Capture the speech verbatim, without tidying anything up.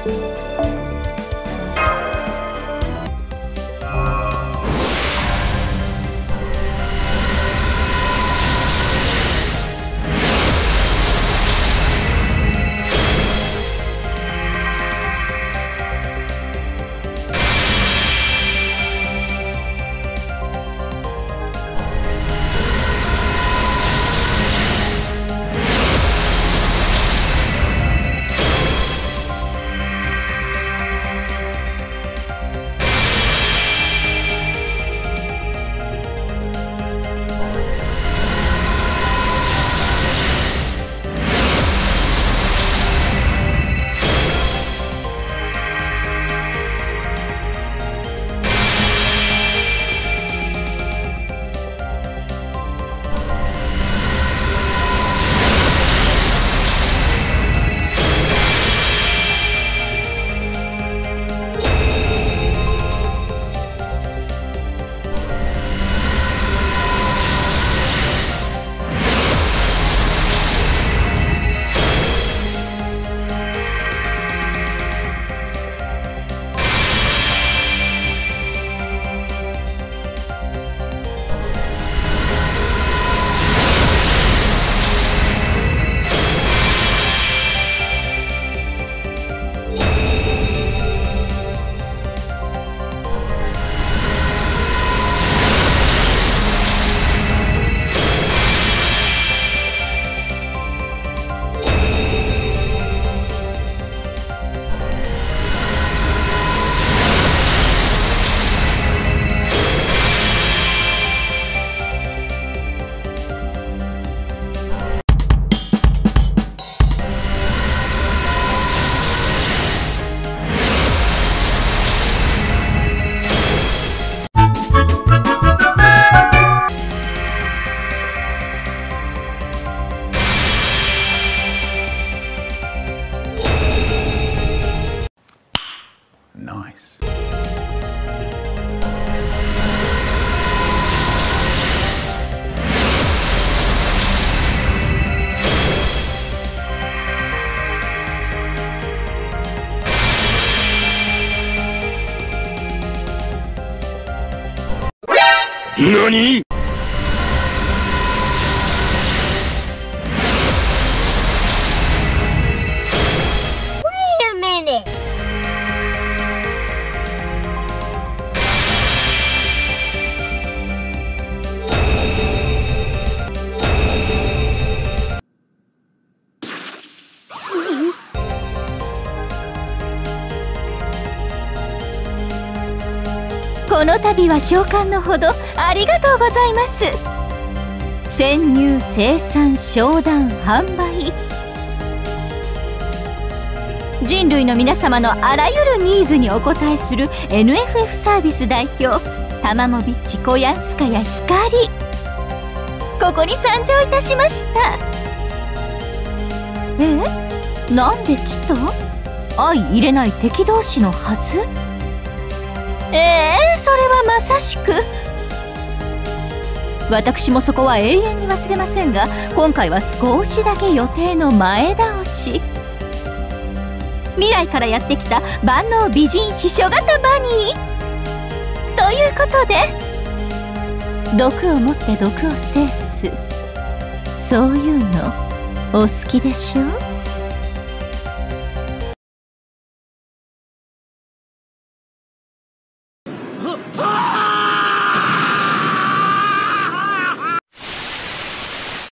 Nice. NANI?! Wait a minute! この度は召喚のほどありがとうございます。潜入生産商談販売、人類の皆様のあらゆるニーズにお応えする エヌエフエフ サービス代表タマモビッチコヤンスカヤ光、ここに参上いたしました。え、なんで来た？相入れない敵同士のはず。ええー、それはまさしく。私もそこは永遠に忘れませんが、今回は少しだけ予定の前倒し。未来からやってきた万能美人秘書型バニーということで、毒をもって毒を制す、そういうのお好きでしょう？